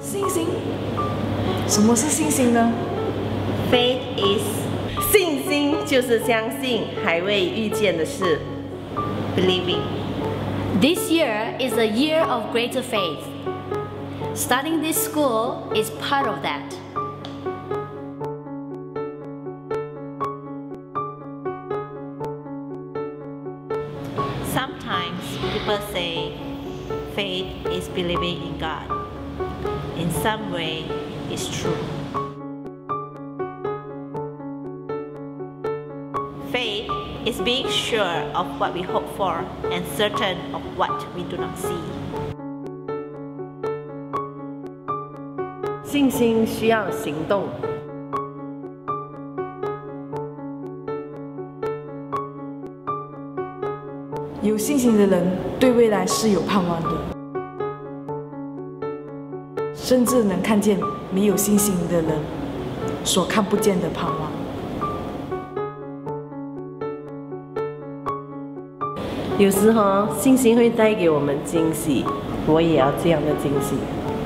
信心？什么是信心呢 ？Faith is 信心就是相信还未遇见的事 ，believing. This year is a year of greater faith. Starting this school is part of that. Sometimes people say faith is believing in God. In some way, it's true. Faith is being sure of what we hope for and certain of what we do not see. 信心需要行动。 有信心的人对未来是有盼望的，甚至能看见没有信心的人所看不见的盼望。 有时候信心会带给我们惊喜，我也要这样的惊喜。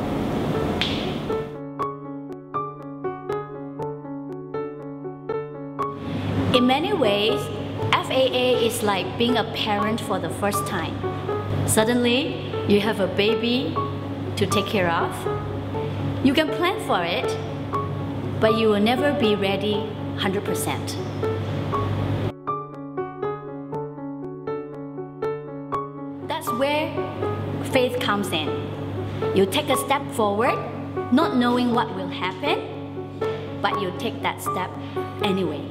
In many ways, FAA is like being a parent for the first time. Suddenly, you have a baby to take care of. You can plan for it, but you will never be ready 100%. That's where faith comes in. You take a step forward, not knowing what will happen, but you take that step anyway.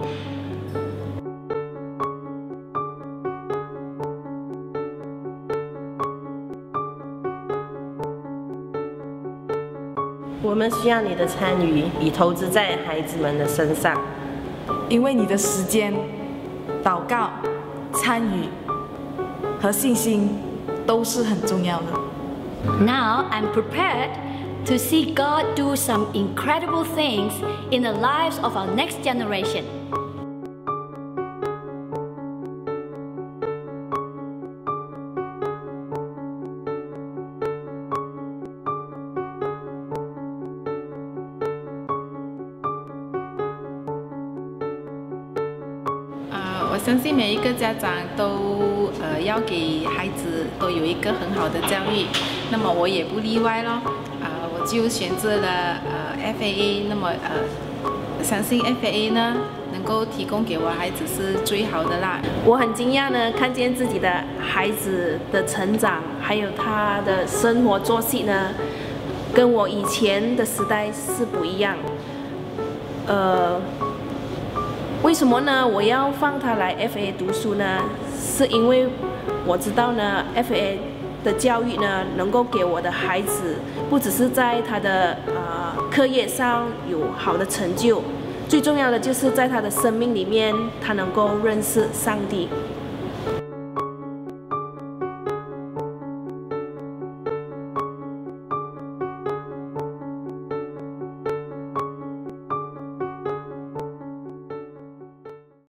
我们需要你的参与，以投资在孩子们的身上。 因为你的时间、祷告、参与和信心都是很重要的。 Now I'm prepared to see God do some incredible things in the lives of our next generation. 我相信每一个家长都要给孩子都有一个很好的教育，那么我也不例外咯。我就选择了FAA， 那么相信 FAA 呢能够提供给我孩子是最好的啦。 我很惊讶呢，看见自己的孩子的成长，还有他的生活作息呢，跟我以前的时代是不一样。为什么呢？我要放他来 FA 读书呢？是因为我知道呢 ，FA 的教育呢，能够给我的孩子，不只是在他的课业上有好的成就，最重要的就是在他的生命里面，他能够认识上帝。